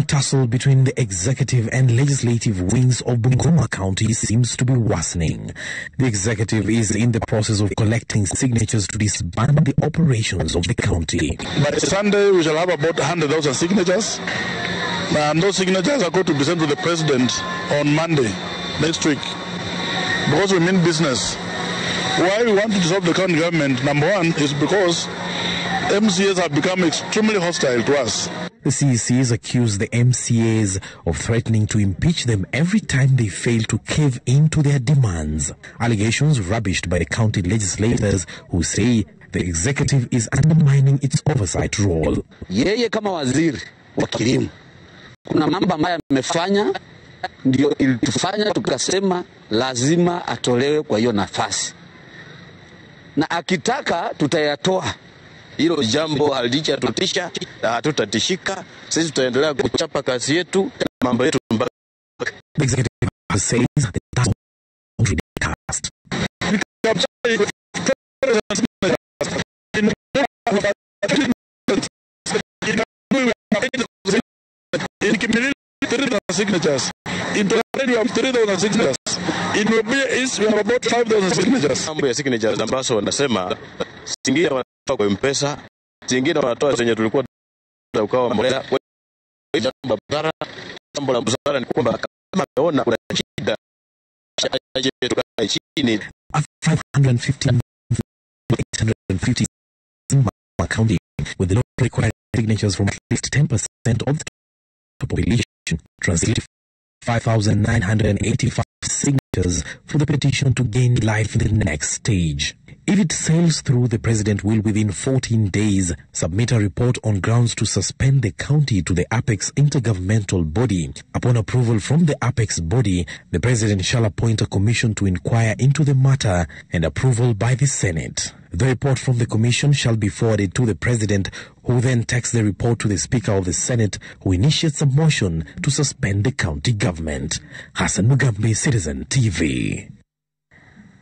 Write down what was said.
tussle between the executive and legislative wings of Bungoma County seems to be worsening. The executive is in the process of collecting signatures to disband the operations of the county. By Sunday, we shall have about 100,000 signatures. And those signatures are going to be sent to the president on Monday next week. Because we mean business. Why we want to dissolve the county government, number one, is because MCAs have become extremely hostile to us. The CECs accuse the MCAs of threatening to impeach them every time they fail to cave into their demands. Allegations rubbished by the county legislators who say the executive is undermining its oversight role. Yeye kama waziri wa kilimo, kuna mambo ambayo amefanya ndio ilitufanya tukasema lazima atolewe kwa hiyo nafasi. Na akitaka tutayatoa. Hilo jambo halijatutisha na hatutatishika. Sisi tutaendelea kuchapa kazi yetu na mambo yetu. The executive says that the task already cast. Signatures. In Tornado, we have 3,000 signatures. In Mobile East, we have about 5,000 signatures. Mambo ya signatures ambazo wanasema zingine wanatoa kwa M-Pesa, zingine wanatoa zenye tulikuwa ukawa mbolea. Jambo la busara ni kwamba kama unaona kuna shida tukae chini. 550 county with the law required signatures from at least 10% of the population, translated 5,985 signatures for the petition to gain life in the next stage. If it sails through, the president will within 14 days submit a report on grounds to suspend the county to the apex intergovernmental body. Upon approval from the apex body, the president shall appoint a commission to inquire into the matter and approval by the Senate. The report from the commission shall be forwarded to the president, who then takes the report to the Speaker of the Senate, who initiates a motion to suspend the county government. Hassan Mugambi, Citizen TV.